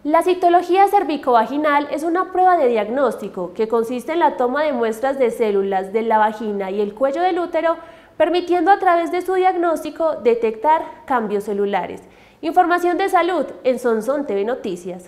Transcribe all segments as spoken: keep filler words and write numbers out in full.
La citología cervicovaginal es una prueba de diagnóstico que consiste en la toma de muestras de células de la vagina y el cuello del útero, permitiendo a través de su diagnóstico detectar cambios celulares. Información de salud en Sonsón T V Noticias.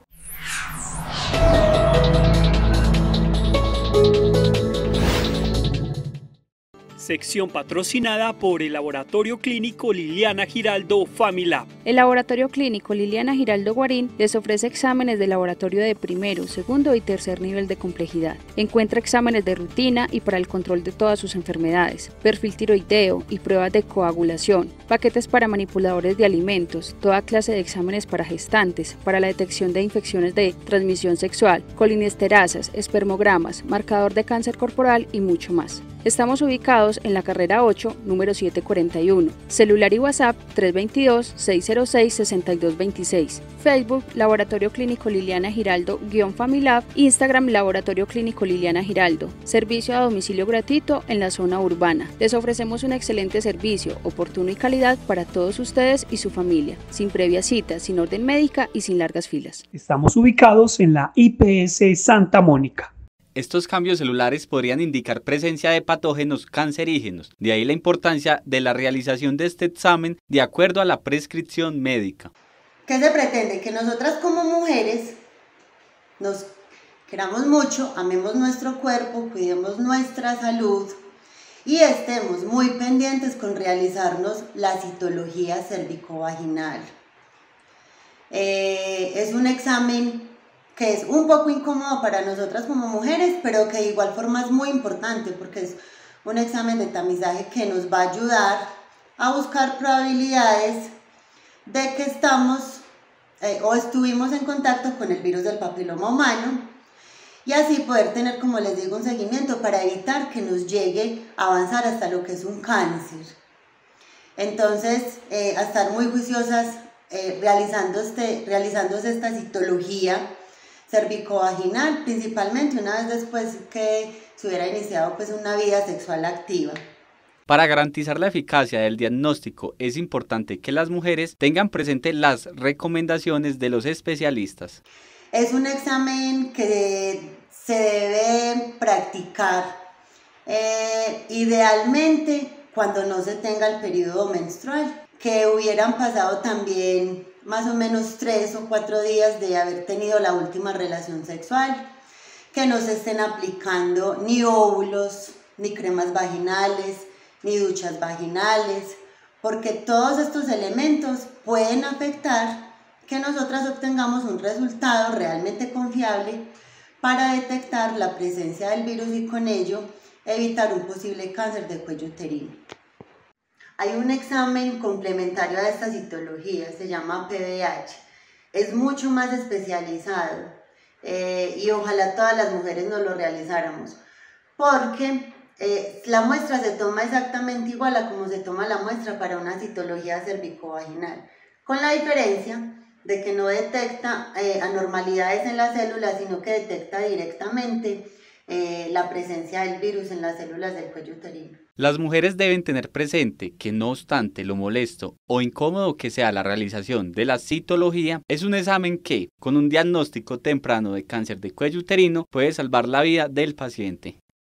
Sección patrocinada por el Laboratorio Clínico Liliana Giraldo Familab. El Laboratorio Clínico Liliana Giraldo Guarín les ofrece exámenes de laboratorio de primero, segundo y tercer nivel de complejidad. Encuentra exámenes de rutina y para el control de todas sus enfermedades, perfil tiroideo y pruebas de coagulación, paquetes para manipuladores de alimentos, toda clase de exámenes para gestantes, para la detección de infecciones de transmisión sexual, colinesterazas, espermogramas, marcador de cáncer corporal y mucho más. Estamos ubicados en la carrera ocho, número setecientos cuarenta y uno. Celular y WhatsApp tres dos dos, seis cero seis, seis dos dos seis. Facebook, Laboratorio Clínico Liliana Giraldo-Familab. Instagram, Laboratorio Clínico Liliana Giraldo. Servicio a domicilio gratuito en la zona urbana. Les ofrecemos un excelente servicio, oportuno y calidad para todos ustedes y su familia, sin previa cita, sin orden médica y sin largas filas. Estamos ubicados en la I P S Santa Mónica. Estos cambios celulares podrían indicar presencia de patógenos cancerígenos, de ahí la importancia de la realización de este examen de acuerdo a la prescripción médica. ¿Qué se pretende? Que nosotras como mujeres nos queramos mucho, amemos nuestro cuerpo, cuidemos nuestra salud y estemos muy pendientes con realizarnos la citología cervicovaginal. Eh, es un examen que es un poco incómodo para nosotras como mujeres, pero que de igual forma es muy importante porque es un examen de tamizaje que nos va a ayudar a buscar probabilidades de que estamos eh, o estuvimos en contacto con el virus del papiloma humano y así poder tener, como les digo, un seguimiento para evitar que nos llegue a avanzar hasta lo que es un cáncer. Entonces, eh, a estar muy juiciosas eh, realizando este, realizándose esta citología cervicovaginal, principalmente una vez después que se hubiera iniciado pues una vida sexual activa. Para garantizar la eficacia del diagnóstico es importante que las mujeres tengan presente las recomendaciones de los especialistas. Es un examen que se debe practicar eh, idealmente cuando no se tenga el periodo menstrual, que hubieran pasado también más o menos tres o cuatro días de haber tenido la última relación sexual, que no se estén aplicando ni óvulos, ni cremas vaginales, ni duchas vaginales, porque todos estos elementos pueden afectar que nosotras obtengamos un resultado realmente confiable para detectar la presencia del virus y con ello evitar un posible cáncer de cuello uterino. Hay un examen complementario a esta citología, se llama P V H. Es mucho más especializado eh, y ojalá todas las mujeres nos lo realizáramos, porque eh, la muestra se toma exactamente igual a como se toma la muestra para una citología cervicovaginal, con la diferencia de que no detecta eh, anormalidades en las células, sino que detecta directamente eh, la presencia del virus en las células del cuello uterino. Las mujeres deben tener presente que no obstante lo molesto o incómodo que sea la realización de la citología, es un examen que, con un diagnóstico temprano de cáncer de cuello uterino, puede salvar la vida del paciente.